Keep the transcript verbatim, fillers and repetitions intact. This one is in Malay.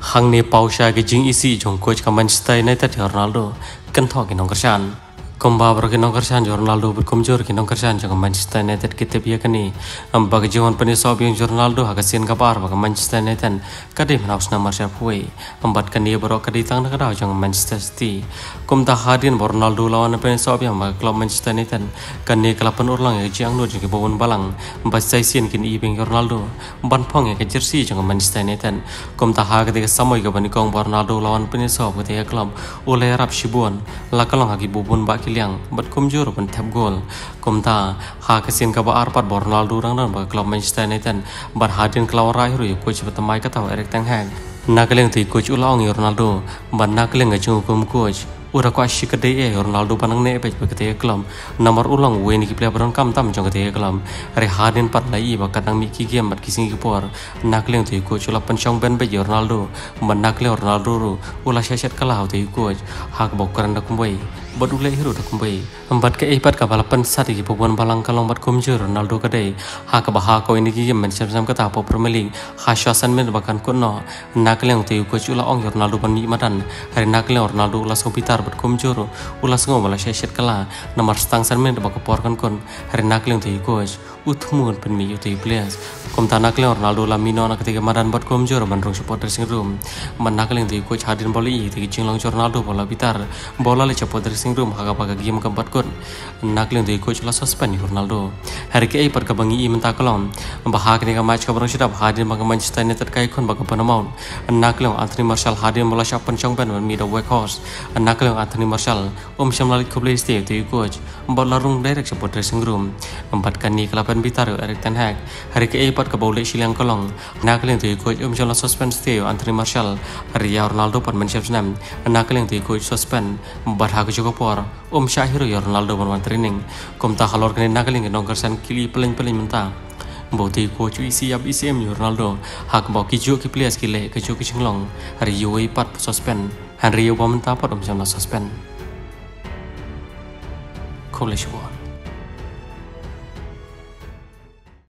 hang ni pausa ke jing isi jong coach ka Manchester United Ronaldo kan thok ki nong kersan komba bro ki nong kersan Ronaldo ber komjor ki nong kersan jong Manchester United kite biya kani am bag jiwan pani sob yang Ronaldo ha ka sin ka par bag Manchester United kade manaus na marsha pui am bat kani bro kadi tang na kada jong Manchester City kom ta hadin Ronaldo lawan pani sob yang bag club Manchester United kani kalapan urlang ya jiang no jong bawon balang bat sai sin kin i beng Ronaldo ban phong ya ka jersey jong Manchester United kom ta ha ka samoi ka bani kong Ronaldo lawan pani sob ka club oleh rap shibuan la kalong ha ki bubun ba liang bat komjor ban tap gol komta ha kasin ka ba arpat Ronaldo rang dan ba club Manchester United bar hadin klaw rai ru coach batamai ka taw Erik ten Hag nakleng ti coach ulang Ronaldo ban nakleng ga chung kum coach ura ko ashi ka dei Ronaldo panang ne pe pe ke club nomor ulang wen ki player ron kam tam jong ke club re hadin pat lai ba kadang mi ki game bat kising ki por nakleng ti coach ula panchong ben be Ronaldo ban nakleng Ronaldo ru ula shashat kala ha ti coach hak bok karan dak bai bat ulai hero dak bai ambat ke ipat ka balapan sati ki pokon balang kalong bat komjor Ronaldo ka dei ha ka ba ha ko ini ki game sam sam ka ta po Premier League ha shasan men bakan ko no nakleng ti coach ula ong Ronaldo pan mi matan hari nakleng Ronaldo ula so pitar bat komjor ula sngo bala shashat kala nomor stang san men ba ka por kan kon hari nakleng ti coach uthumun pen mi uti players kom ta nakleng Ronaldo la mino na ketika madan bat komjor ban rong support dressing room man nakleng ti coach hadin boli ti jinglong Ronaldo bola pitar bola le support dressing room haga paga game keempat kon nakleng ti coach la suspend Ronaldo hari ke ipat ka bangi i menta kolom bahag ni ka match ka barang sidap hadin bang Manchester United kai kon baga panamau nakleng Anthony Martial hadin bola shap pen chong ben mi da workhorse nakleng Anthony Martial om shamlali khoble ste ti coach bola rung direct support dressing room empat kani kelapan bitar Erik ten Hag hari ke ipat ka bole silang kolong nakleng ti coach om shamla suspend ste Anthony Martial hari ya Ronaldo pan men shap nam nakleng ti coach suspend bar ha ko por om Syahiro ya Ronaldo ban training kom ta halor kene nakaleng nong kersan kili peleng peleng menta boti coach isi ab isi em Ronaldo hak ba ki jo ki players ki le ke jo ki chinglong hari yo ipat suspend hari yo ba menta pat om jamna suspend college war